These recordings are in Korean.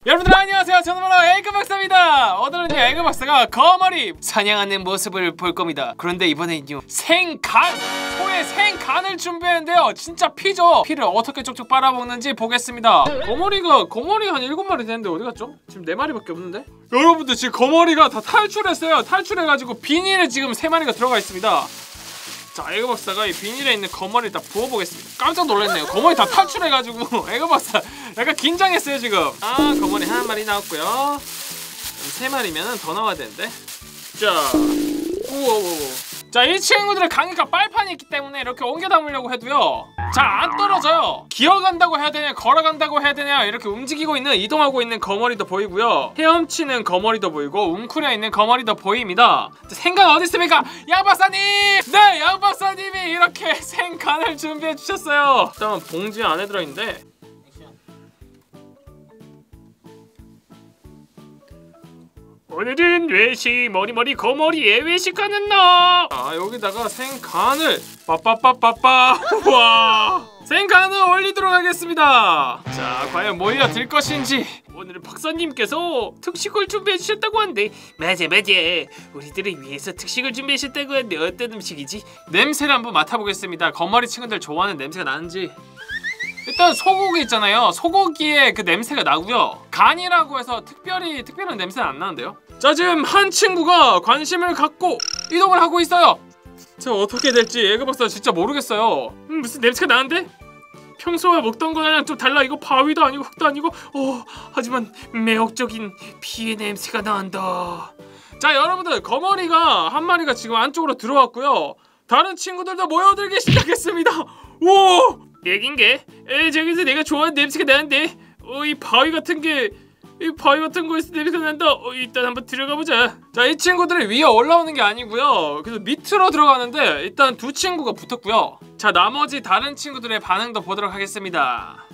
여러분들 안녕하세요. 저는 바로 에그박사입니다. 오늘은요 에그박사가 거머리 사냥하는 모습을 볼 겁니다. 그런데 이번에는요 생간! 소의 생간을 준비했는데요. 진짜 피죠? 피를 어떻게 쪽쪽 빨아먹는지 보겠습니다. 거머리가 한 7마리 되는데 어디 갔죠? 지금 4마리밖에 없는데? 여러분들 지금 거머리가 다 탈출했어요. 탈출해가지고 비닐에 지금 3마리가 들어가 있습니다. 자, 에그박사가 이 비닐에 있는 거머리를 다 부어보겠습니다. 깜짝 놀랐네요. 거머리 다 탈출해가지고 에그박사 약간 긴장했어요 지금. 아, 거머리 한 마리 나왔고요. 3마리면 더 나와야 되는데. 자, 우와. 자, 이 친구들은 강력한 빨판이 있기 때문에 이렇게 옮겨 담으려고 해도요 잘 안 떨어져요. 기어간다고 해야 되냐 걸어간다고 해야 되냐 이렇게 움직이고 있는, 이동하고 있는 거머리도 보이고요, 헤엄치는 거머리도 보이고 웅크려 있는 거머리도 보입니다. 생간 어디 있습니까? 양박사님! 네, 양박사님이 이렇게 생간을 준비해 주셨어요. 일단 봉지 안에 들어있는데 오늘은 외식 머리머리 거머리에 외식하는 날. 아, 여기다가 생간을 빠빠빠빠빠 우와 생간을 올리도록 하겠습니다. 자, 과연 뭐 올려드릴 것인지. 오늘은 박사님께서 특식을 준비해 주셨다고 하는데 맞아 우리들을 위해서 특식을 준비해 주셨다고 하는데 어떤 음식이지? 냄새를 한번 맡아보겠습니다. 거머리 친구들 좋아하는 냄새가 나는지. 일단 소고기 있잖아요. 소고기에 그 냄새가 나고요. 간이라고 해서 특별한 냄새는 안 나는데요. 자, 지금 한 친구가 관심을 갖고 이동을 하고 있어요. 자, 어떻게 될지 에그박사 진짜 모르겠어요. 무슨 냄새가 나는데? 평소에 먹던 거랑 좀 달라. 이거 바위도 아니고 흙도 아니고 하지만 매혹적인 피의 냄새가 난다. 자, 여러분들 거머리가 한 마리가 지금 안쪽으로 들어왔고요. 다른 친구들도 모여들기 시작했습니다. 오! 얘긴게? 저기서 내가 좋아하는 냄새가 나는데 이 바위 같은 거에서 냄새가 난다. 일단 한번 들어가보자. 자, 이 친구들이 위에 올라오는 게 아니고요 그래서 밑으로 들어가는데 일단 두 친구가 붙었고요. 자, 나머지 다른 친구들의 반응도 보도록 하겠습니다.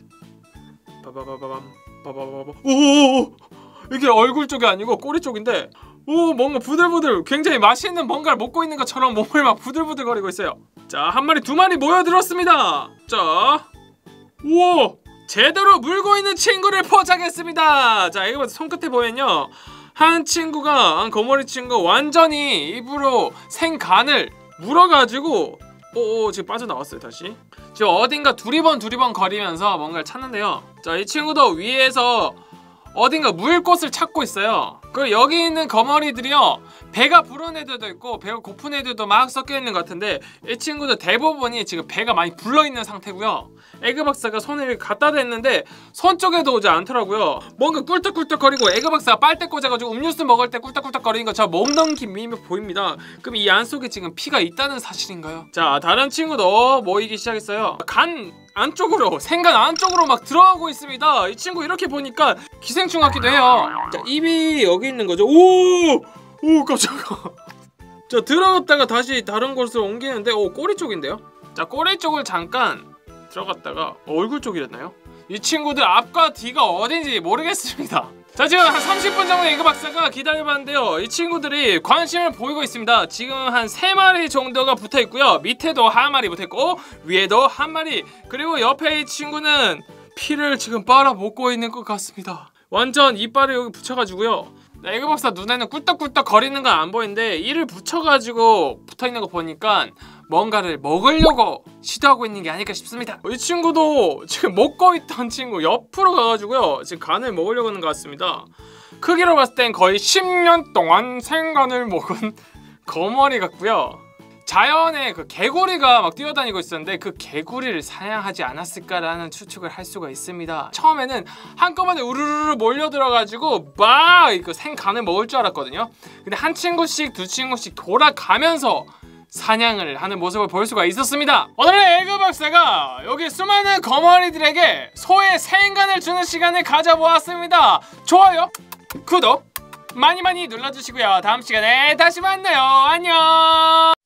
오, 이게 얼굴 쪽이 아니고 꼬리 쪽인데 뭔가 부들부들 굉장히 맛있는 뭔가를 먹고 있는 것처럼 몸을 막 부들부들 거리고 있어요. 자, 한 마리 두 마리 모여들었습니다. 자, 우와, 제대로 물고 있는 친구를 포착했습니다. 자, 이거 손끝에 보면요 한 거머리 친구 완전히 입으로 생간을 물어가지고 지금 빠져나왔어요. 다시 지금 어딘가 두리번 거리면서 뭔가를 찾는데요. 자, 이 친구도 위에서 어딘가 물 곳을 찾고 있어요. 그리고 여기 있는 거머리들이요 배가 부른 애들도 있고 배가 고픈 애들도 막 섞여 있는 것 같은데 이 친구들 대부분이 지금 배가 많이 불러 있는 상태고요. 에그박사가 손을 갖다 댔는데 손 쪽에도 오지 않더라고요. 뭔가 꿀떡꿀떡거리고 에그박사가 빨대 꽂아가지고 음료수 먹을 때 꿀떡꿀떡거리는 것처럼 몸 넘김이 보입니다. 그럼 이 안 속에 지금 피가 있다는 사실인가요? 자, 다른 친구도 모이기 시작했어요. 생간 안쪽으로 막 들어가고 있습니다. 이 친구 이렇게 보니까 기생충 같기도 해요. 자, 입이 여기 있는 거죠. 오, 깜짝이야. 자, 들어갔다가 다시 다른 곳으로 옮기는데 꼬리 쪽인데요. 자, 꼬리 쪽을 잠깐 들어갔다가 얼굴 쪽이랬나요? 이 친구들 앞과 뒤가 어딘지 모르겠습니다. 자, 지금 한 30분 정도 에그박사가 기다려봤는데요 이 친구들이 관심을 보이고 있습니다. 지금 한 3마리 정도가 붙어있고요 밑에도 한 마리 붙어있고 위에도 한 마리, 그리고 옆에 이 친구는 피를 지금 빨아먹고 있는 것 같습니다. 완전 이빨을 여기 붙여가지고요 에그박사 눈에는 꿀떡꿀떡 거리는 건 안 보이는데 이를 붙여가지고 붙어있는 거 보니까 뭔가를 먹으려고 시도하고 있는 게 아닐까 싶습니다. 이 친구도 지금 먹고 있던 친구 옆으로 가가지고요 지금 간을 먹으려고 하는 것 같습니다. 크기로 봤을 땐 거의 10년 동안 생간을 먹은 거머리 같고요. 자연에 그 개구리가 막 뛰어다니고 있었는데 그 개구리를 사냥하지 않았을까라는 추측을 할 수가 있습니다. 처음에는 한꺼번에 우르르 몰려들어가지고 막 그 생간을 먹을 줄 알았거든요. 근데 한 친구씩 두 친구씩 돌아가면서 사냥을 하는 모습을 볼 수가 있었습니다. 오늘은 에그박사가 여기 수많은 거머리들에게 소의 생간을 주는 시간을 가져보았습니다. 좋아요, 구독 많이 눌러주시고요. 다음 시간에 다시 만나요. 안녕.